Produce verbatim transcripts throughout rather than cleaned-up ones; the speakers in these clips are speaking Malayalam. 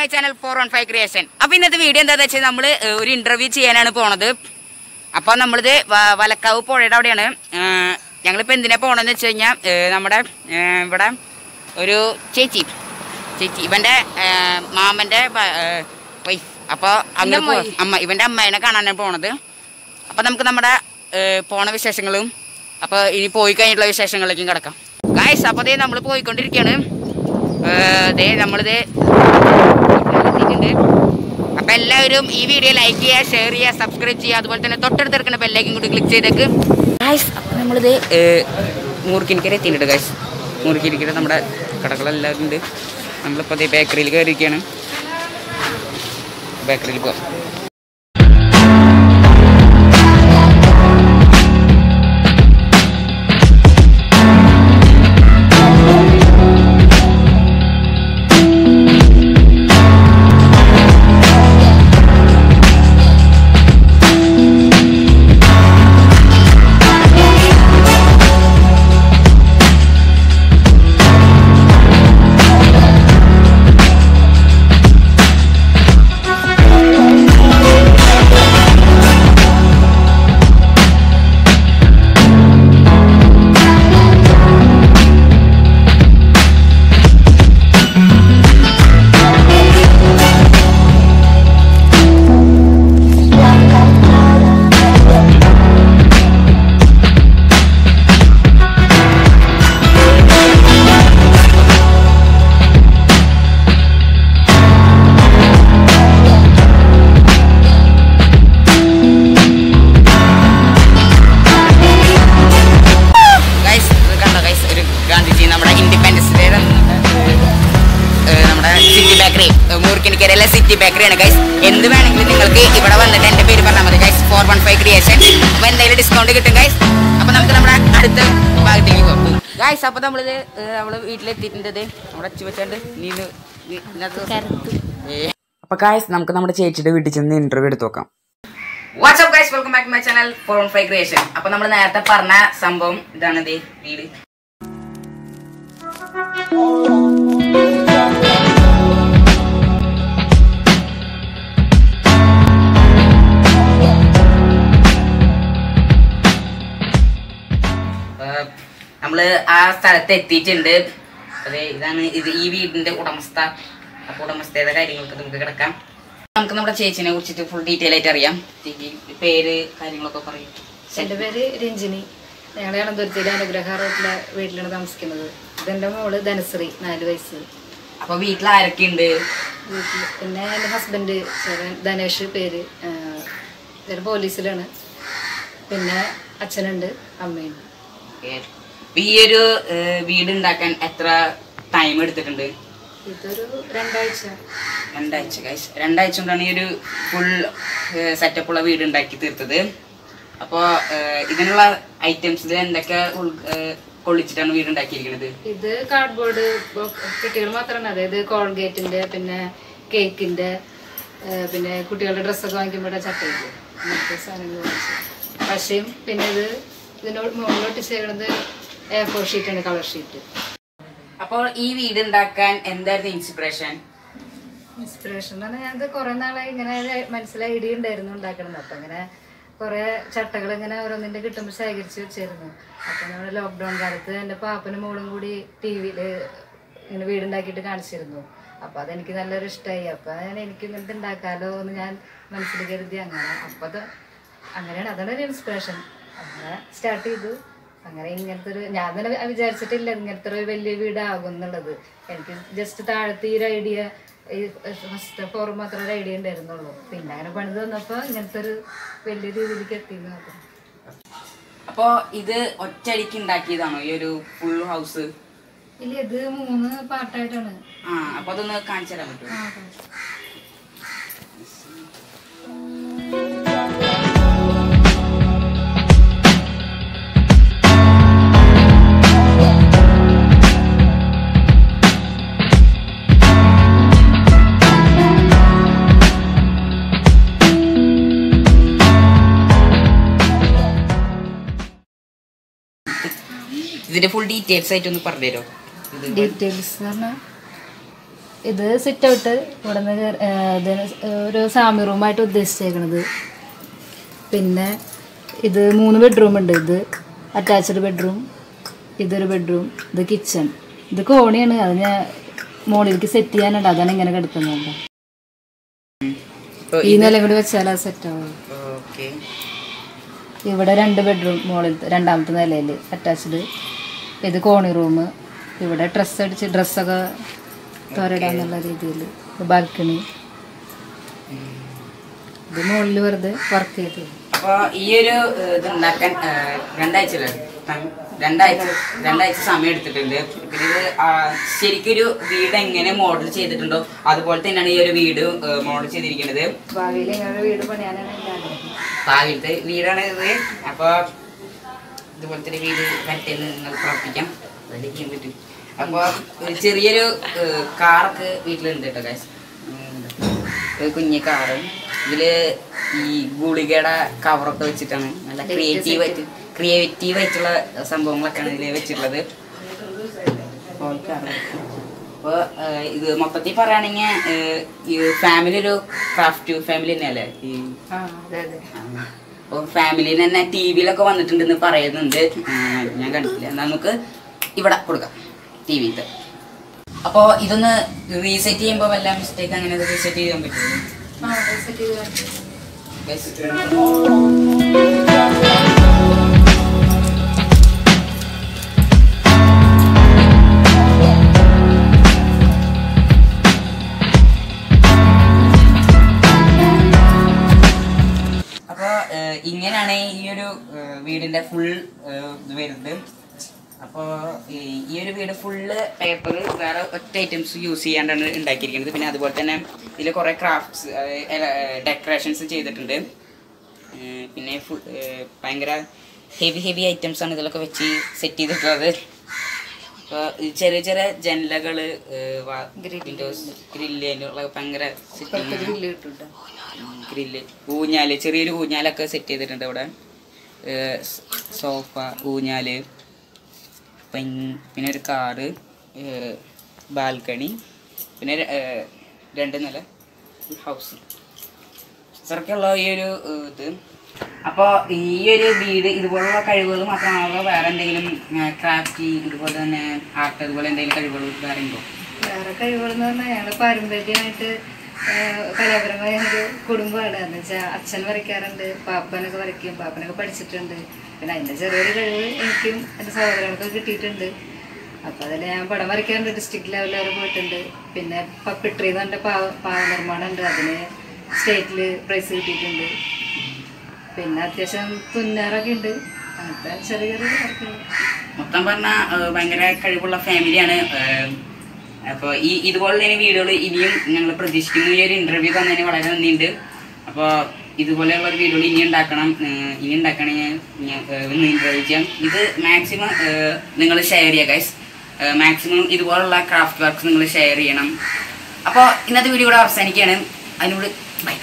My channel four one five creation. അപ്പോൾ ഇന്നത്തെ വീഡിയോ എന്താണെന്ന് വെച്ചാൽ നമ്മൾ ഒരു ഇൻ്റർവ്യൂ ചെയ്യാനാണ് പോണത്. അപ്പോൾ നമ്മളിത് വലക്കാവ് പുഴയുടെ അവിടെയാണ്. ഞങ്ങളിപ്പോൾ എന്തിനാണ് പോകണമെന്ന് വെച്ച് കഴിഞ്ഞാൽ നമ്മുടെ ഇവിടെ ഒരു ചേച്ചി ചേച്ചി ഇവൻ്റെ മാമൻ്റെ വൈഫ്. അപ്പോൾ അങ്ങനെ അമ്മ ഇവൻ്റെ അമ്മേനെ കാണാനാണ് പോണത്. അപ്പോൾ നമുക്ക് നമ്മുടെ പോണ വിശേഷങ്ങളും അപ്പോൾ ഇനി പോയി കഴിഞ്ഞിട്ടുള്ള വിശേഷങ്ങളിലേക്കും കിടക്കാം ഗായ്സ്. അപ്പോൾ ദേ നമ്മൾ പോയിക്കൊണ്ടിരിക്കുകയാണ്. ദേ നമ്മളിത് എത്തിയിട്ടുണ്ട്. അപ്പോൾ എല്ലാവരും ഈ വീഡിയോ ലൈക്ക് ചെയ്യുക, ഷെയർ ചെയ്യുക, സബ്സ്ക്രൈബ് ചെയ്യുക. അതുപോലെ തന്നെ തൊട്ടടുത്തെടുക്കുന്ന ബെല്ലൈക്കൻ കൂടി ക്ലിക്ക് ചെയ്തേക്ക് ഗായ്സ്. അപ്പോൾ നമ്മളിത് മൂർക്കിനിക്കര എത്തിയിട്ടുണ്ട് ഗായ്സ്. മൂർക്കിനിക്കര നമ്മുടെ കടകളെല്ലാവരും ഉണ്ട്. നമ്മളിപ്പോൾ അതേ ബേക്കറിയിൽ കയറിയിരിക്കുകയാണ്. ബേക്കറിയിൽ പോകാം. മൂർക്കിനിക്കരയിലെ സിറ്റി ബേക്കറിയാണ് ഗൈസ്. എന്ത് വേണമെങ്കിലും നിങ്ങൾക്ക് ഇവിടെ വന്നിട്ട് എൻ്റെ പേര് പറഞ്ഞാൽ മതി guys, four one five creation. അപ്പോൾ എന്തെങ്കിലും ഡിസ്കൗണ്ട് കിട്ടും ഗൈസ്. അപ്പോൾ നമുക്ക് നമ്മുടെ അടുത്ത ഭാഗത്തേക്ക് പോകും ഗൈസ്. അപ്പോൾ നമ്മളിത് നമ്മൾ വീട്ടിലെത്തിയിട്ടുണ്ട്. നമ്മുടെ അച്ചു വെച്ചുകൊണ്ട് നീ അപ്പോൾ ഗൈസ് നമുക്ക് നമ്മുടെ ചേച്ചിയുടെ വീട്ടിൽ ചെന്ന് ഇൻ്റർവ്യൂ എടുത്ത് നോക്കാം. WhatsApp guys, welcome back to my channel four one five creation. അപ്പോൾ നമ്മൾ നേരത്തെ പറഞ്ഞ സംഭവം ഇതാണ്. ദേ വീട്. നമ്മള് ആ സ്ഥലത്ത് എത്തിയിട്ടുണ്ട്. അതെ, ഇതാണ് ഇത് ഈ വീടിന്റെ ഉടമസ്ഥ. അപ്പൊ ഉടമസ്ഥയുടെ കാര്യങ്ങൾക്ക് നമുക്ക് കിടക്കാം. നമുക്ക് നമ്മുടെ ചേച്ചിനെ കുറിച്ചിട്ട് ഫുൾ ഡീറ്റെയിൽ ആയിട്ട് അറിയാം. പേര് കാര്യങ്ങളൊക്കെ പറയും. എൻ്റെ പേര് രഞ്ജിനി. ഞങ്ങളെ അനന്തപുരത്തിലെ അനുഗ്രഹ റോഡിലെ വീട്ടിലാണ് താമസിക്കുന്നത്. ഇതെൻ്റെ മോള് ധനശ്രീ, നാല് വയസ്സ്. അപ്പൊ വീട്ടിൽ ആരൊക്കെയുണ്ട്? വീട്ടിൽ പിന്നെ എൻ്റെ ഹസ്ബൻഡ് ധനേഷ്, പേര് പേര് പോലീസിലാണ്. പിന്നെ അച്ഛനുണ്ട്, അമ്മയുണ്ട്. ഈ ഒരു വീട് ഉണ്ടാക്കാൻ എത്ര ടൈം എടുത്തിട്ടുണ്ട്? ഇതൊരു രണ്ടാഴ്ച രണ്ടാഴ്ച ഗൈസ്. രണ്ടാഴ്ച കൊണ്ടാണ് ഈ ഒരു ഫുൾ സെറ്റപ്പുള്ള വീട് ഉണ്ടാക്കി തീർത്തത്. അപ്പോൾ ഇതിനുള്ള ഐറ്റംസിൽ എന്തൊക്കെ കൊള്ളിച്ചിട്ടാണ് വീട് ഉണ്ടാക്കിയിരിക്കുന്നത്? ഇത് കാർഡ്ബോർഡ് കുട്ടികൾ മാത്രമാണ്. അതായത് കോൾഗേറ്റിന്റെ, പിന്നെ കേക്കിന്റെ, പിന്നെ കുട്ടികളുടെ ഡ്രസ്സൊക്കെ വാങ്ങിക്കുമ്പോൾ ചട്ടയില്ല, അങ്ങനത്തെ സാധനങ്ങൾ വാങ്ങിച്ചു. പശയും പിന്നെ ഇത് ഇതിനോട് മുകളിലോട്ട് ചെയ്യുന്നത് എ ഫോർ ഷീറ്റാണ്, കളർ ഷീറ്റ്. അപ്പോൾ ഈ വീട് ഉണ്ടാക്കാൻ എന്തായിരുന്നു ഇൻസ്പിറേഷൻ? ഇൻസ്പിറേഷൻ എന്ന് പറഞ്ഞാൽ ഞങ്ങൾക്ക് കുറേ നാളായി ഇങ്ങനെ മനസ്സിൽ ഐഡിയ ഉണ്ടായിരുന്നു ഉണ്ടാക്കണമെന്ന്. അപ്പം ഇങ്ങനെ കുറേ ചട്ടകൾ ഇങ്ങനെ ഓരോന്നിൻ്റെ കിട്ടുമ്പോൾ ശേഖരിച്ച് വെച്ചിരുന്നു. അപ്പം നമ്മുടെ ലോക്ക്ഡൗൺ കാലത്ത് എൻ്റെ പാപ്പനും മോളും കൂടി ടി വിയിൽ ഇങ്ങനെ വീടുണ്ടാക്കിയിട്ട് കാണിച്ചിരുന്നു. അപ്പോൾ അതെനിക്ക് നല്ലൊരു ഇഷ്ടമായി. അപ്പം ഞാൻ എനിക്ക് ഇങ്ങനത്തെ ഉണ്ടാക്കാമല്ലോ എന്ന് ഞാൻ മനസ്സിൽ കരുതി. അങ്ങനെ അപ്പോൾ അത് അങ്ങനെയാണ്, അതാണ് ഒരു ഇൻസ്പിറേഷൻ. അങ്ങനെ സ്റ്റാർട്ട് ചെയ്തു. അങ്ങനെ ഇങ്ങനത്തെ ഒരു ഞാൻ തന്നെ വിചാരിച്ചിട്ടില്ല ഇങ്ങനത്തെ ഒരു വലിയ വീടാകും എന്നുള്ളത്. എനിക്ക് ജസ്റ്റ് താഴത്തെ ഈ ഒരു ഐഡിയ, ഈ ഫസ്റ്റ് ഫോർ മാത്രം ഒരു ഐഡിയ ഉണ്ടായിരുന്നുള്ളൂ. പിന്നെ അങ്ങനെ പണിത് വന്നപ്പോൾ ഇങ്ങനത്തെ ഒരു വലിയ രീതിയിലേക്ക് എത്തിയെന്ന് മാത്രം. അപ്പോൾ ഇത് ഒറ്റയടിക്ക് ഉണ്ടാക്കിയതാണോ ഈ ഒരു ഫുൾ ഹൗസ്? ഇല്ല, ഇത് മൂന്ന് പാർട്ടായിട്ടാണ്. ആ, അപ്പോൾ അതൊന്ന് കാണിച്ചു തരാൻ പറ്റുമോ? ഇതിന്റെ ഫുൾ ഡീറ്റെയിൽസ് ആയിട്ട് ഒന്ന് പറഞ്ഞുതരോ? ഡീറ്റെയിൽസ് പറഞ്ഞാൽ ഇത് സിറ്റ് ഔട്ട് ഇവിടെ നിന്ന് ഇതിന് ഒരു സാമി റൂമായിട്ട് ഉദ്ദേശിച്ചേക്കണത്. പിന്നെ ഇത് മൂന്ന് ബെഡ്റൂം ഉണ്ട്. ഇത് അറ്റാച്ച്ഡ് ബെഡ്റൂം, ഇതൊരു ബെഡ്റൂം, ഇത് കിച്ചൺ. ഇത് കോണിയാണ്, അത് ഞാൻ മോളിലേക്ക് സെറ്റ് ചെയ്യാനുണ്ട്, അതാണ് ഇങ്ങനെ കിടക്കുന്നത്. ഈ നില കൂടി വെച്ചാൽ അത് സെറ്റ് ആവും. ഇവിടെ രണ്ട് ബെഡ്റൂം മോളിൽ രണ്ടാമത്തെ നിലയിൽ അറ്റാച്ച്ഡ്. ഇത് കോണി റൂം, ഇവിടെ ഡ്രസ്സ് അടിച്ച് ഡ്രസ്സൊക്കെ തോരടാന്നുള്ള രീതിയിൽ ബാൽക്കണി. ഇത് മുകളിൽ വെറുതെ വർക്ക് ചെയ്ത്. അപ്പോൾ ഈ ഒരു ഇത് ഉണ്ടാക്കാൻ രണ്ടാഴ്ച രണ്ടാഴ്ച രണ്ടാഴ്ച സമയം എടുത്തിട്ടുണ്ട്. പിന്നെ ഇത് ശരിക്കൊരു വീട് എങ്ങനെ മോഡൽ ചെയ്തിട്ടുണ്ടോ അതുപോലെ തന്നെയാണ് ഈ ഒരു വീട് മോഡൽ ചെയ്തിരിക്കുന്നത്. ഭാവിയിൽ ഇങ്ങനെ വീട് പണിയാനാണ് എൻ്റെ ആഗ്രഹം. ഭാവിയിലത്തെ വീടാണ് ഇത്. അപ്പോൾ ഇതുപോലത്തെ ഒരു വീട് പറ്റിയെന്ന് നിങ്ങൾക്ക് പ്രവർത്തിക്കാം, അതൊക്കെ ചെയ്യാൻ പറ്റും. അപ്പോൾ ഒരു ചെറിയൊരു കാറൊക്കെ വീട്ടിലുണ്ട് കേട്ടോ ഗൈസ്. ഒരു കുഞ്ഞു കാറ്. ഇതില് ഈ ഗുളികയുടെ കവറൊക്കെ വെച്ചിട്ടാണ് നല്ല ക്രിയേറ്റീവായിട്ട് ക്രിയേറ്റീവായിട്ടുള്ള സംഭവങ്ങളൊക്കെയാണ് ഇതിൽ വെച്ചിട്ടുള്ളത്. അപ്പോൾ ഇത് മൊത്തത്തിൽ പറയുകയാണെങ്കിൽ ഈ ഫാമിലി ഒരു ക്രാഫ്റ്റ് ഫാമിലി തന്നെയല്ലേ ഈ. അപ്പോൾ ഫാമിലിയിൽ തന്നെ ടി വിയിലൊക്കെ വന്നിട്ടുണ്ടെന്ന് പറയുന്നുണ്ട്, ഞാൻ കണ്ടിട്ടില്ല. നമുക്ക് ഇവിടെ കൊടുക്കാം ടി വിത്തെ. അപ്പോൾ ഇതൊന്ന് റീസെറ്റ് ചെയ്യുമ്പോൾ വല്ല മിസ്റ്റേക്ക് അങ്ങനെ റീസെറ്റ് ചെയ്യാൻ പറ്റുമോ? അപ്പോൾ ഇങ്ങനെയാണ് ഈ ഒരു വീടിൻ്റെ ഫുൾ ഇത് വരുന്നത്. അപ്പോൾ ഈ ഒരു വീട് ഫുള്ള് പേപ്പർ വേറെ ഒറ്റ ഐറ്റംസ് യൂസ് ചെയ്യാണ്ടാണ് ഉണ്ടാക്കിയിരിക്കുന്നത്. പിന്നെ അതുപോലെ തന്നെ ഇതിൽ കുറേ ക്രാഫ്റ്റ്സ് ഡെക്കറേഷൻസ് ചെയ്തിട്ടുണ്ട്. പിന്നെ ഫുൾ ഭയങ്കര ഹെവി ഹെവി ഐറ്റംസാണ് ഇതിലൊക്കെ വെച്ച് സെറ്റ് ചെയ്തിട്ടുള്ളത്. അപ്പോൾ ചെറിയ ചെറിയ ജനലകൾ, വിൻഡോസ്, ഗ്രില്ല് അതിനുള്ള ഭയങ്കര ഗ്രില്ല്, ഊഞ്ഞാൽ, ചെറിയൊരു ഊഞ്ഞാലൊക്കെ സെറ്റ് ചെയ്തിട്ടുണ്ട് ഇവിടെ. സോഫ, ഊഞ്ഞാൽ, പിന്നെ ഒരു കാറ്, ബാൽക്കണി, പിന്നെ രണ്ട് നില ഹൗസ്, ഇത്രയൊക്കെയുള്ള ഈ ഒരു ഇത്. അപ്പോൾ ഈ ഒരു വീട് ഇതുപോലുള്ള കഴിവുകൾ മാത്രമാണോ വേറെ എന്തെങ്കിലും ക്രാഫ്റ്റ് ഇതുപോലെ തന്നെ ആർട്ട് അതുപോലെ എന്തെങ്കിലും കഴിവുകൾ വേറെ ഉണ്ടോ? വേറെ കഴിവുകൾ എന്ന് പറഞ്ഞാൽ ഞങ്ങൾ പാരമ്പര്യമായിട്ട് കലാപരമായ ഒരു കുടുംബമാണ്. എന്ന് വെച്ചാൽ അച്ഛൻ വരയ്ക്കാറുണ്ട്, പാപ്പനൊക്കെ വരയ്ക്കും, പാപ്പനൊക്കെ പഠിച്ചിട്ടുണ്ട്. പിന്നെ അതിൻ്റെ ചെറിയൊരു കഴിവ് എനിക്കും എൻ്റെ സഹോദരങ്ങൾക്കൊക്കെ കിട്ടിയിട്ടുണ്ട്. അപ്പോൾ അതിൽ ഞാൻ പടം വരയ്ക്കാറുണ്ട്, ഡിസ്ട്രിക്ട് ലെവലിൽ വരെ പോയിട്ടുണ്ട്. പിന്നെ പപ്പിട്രി എന്ന് പറഞ്ഞ പാവ പാവ നിർമ്മാണം ഉണ്ട്, അതിന് സ്റ്റേറ്റിൽ പ്രൈസ് കിട്ടിയിട്ടുണ്ട്. പിന്നെ അത്യാവശ്യം തുന്നാറൊക്കെ ഉണ്ട്. അങ്ങനത്തെ ചെറിയ ചെറിയ വർക്കുകൾ. മൊത്തം പറഞ്ഞാൽ ഭയങ്കര കഴിവുള്ള ഫാമിലിയാണ്. അപ്പോൾ ഈ ഇതുപോലുള്ള വീഡിയോകൾ ഇനിയും ഞങ്ങൾ പ്രതീക്ഷിക്കുന്നു. ഈ ഒരു ഇൻ്റർവ്യൂ തന്നതിന് വളരെ നന്ദിയുണ്ട്. അപ്പോൾ ഇതുപോലെയുള്ള ഒരു വീഡിയോകൾ ഇനി ഉണ്ടാക്കണം ഇനി ഉണ്ടാക്കണമെങ്കിൽ ഞാൻ ഒന്ന് ഇൻ്റർവ്യൂ ചെയ്യാം. ഇത് മാക്സിമം നിങ്ങൾ ഷെയർ ചെയ്യുക ഗൈസ്. മാക്സിമം ഇതുപോലുള്ള ക്രാഫ്റ്റ് വർക്ക്സ് നിങ്ങൾ ഷെയർ ചെയ്യണം. അപ്പോൾ ഇന്നത്തെ വീഡിയോ ഇവിടെ അവസാനിക്കുകയാണ്. അതിനോട് ബൈ.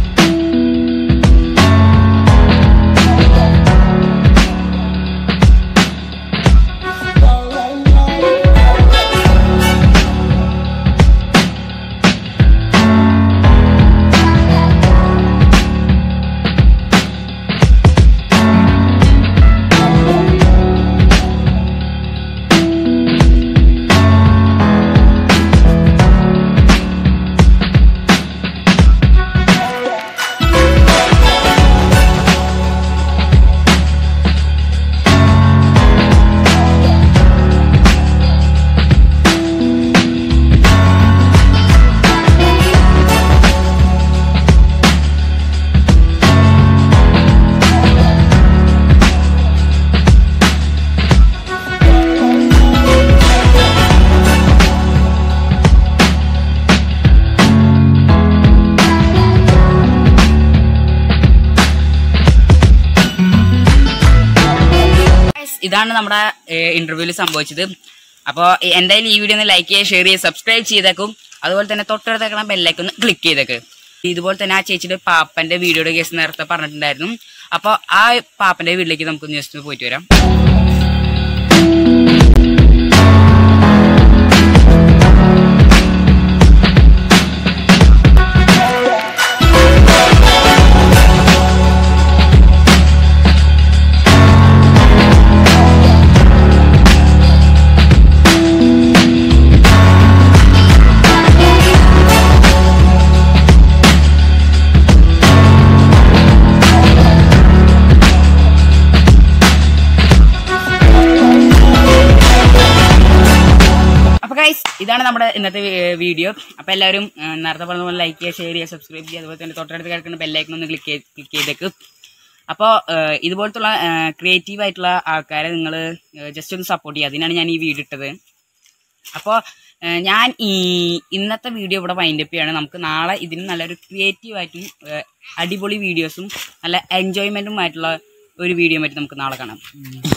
ഇതാണ് നമ്മുടെ ഇന്റർവ്യൂവിൽ സംഭവിച്ചത്. അപ്പോൾ എന്തായാലും ഈ വീഡിയോ ഒന്ന് ലൈക്ക് ചെയ്യുക, ഷെയർ ചെയ്യുക, സബ്സ്ക്രൈബ് ചെയ്തേക്കും. അതുപോലെ തന്നെ തൊട്ടടുത്തേക്കണ ബെല്ലൈക്കൺ ഒന്ന് ക്ലിക്ക് ചെയ്തേക്ക്. ഇതുപോലെ തന്നെ ആ ചേച്ചിയുടെ പാപ്പൻ്റെ വീഡിയോയുടെ കേസ് നേരത്തെ പറഞ്ഞിട്ടുണ്ടായിരുന്നു. അപ്പോൾ ആ പാപ്പൻ്റെ വീട്ടിലേക്ക് നമുക്കൊന്ന് ജസ്റ്റ് പോയിട്ട് വരാം. ഇതാണ് നമ്മുടെ ഇന്നത്തെ വീഡിയോ. അപ്പോൾ എല്ലാവരും നേരത്തെ പറഞ്ഞ പോലെ ലൈക്ക് ചെയ്യുക, ഷെയർ ചെയ്യുക, സബ്സ്ക്രൈബ് ചെയ്യുക. അതുപോലെ തന്നെ തൊട്ടടുത്ത് കിടക്കുന്ന ബെല്ലൈക്കൺ ഒന്ന് ക്ലിക്ക് ചെയ്ത് ക്ലിക്ക് ചെയ്തേക്ക്. അപ്പോൾ ഇതുപോലത്തുള്ള ക്രിയേറ്റീവ് ആയിട്ടുള്ള ആൾക്കാരെ നിങ്ങൾ ജസ്റ്റ് ഒന്ന് സപ്പോർട്ട് ചെയ്യുക. അതിനാണ് ഞാൻ ഈ വീഡിയോ ഇട്ടത്. അപ്പോൾ ഞാൻ ഈ ഇന്നത്തെ വീഡിയോ ഇവിടെ വൈൻഡപ്പ് ചെയ്യാണ്. നമുക്ക് നാളെ ഇതിന് നല്ലൊരു ക്രിയേറ്റീവായിട്ടും അടിപൊളി വീഡിയോസും നല്ല എൻജോയ്മെൻറ്റും ആയിട്ടുള്ള ഒരു വീഡിയോ ആയിട്ട് നമുക്ക് നാളെ കാണാം.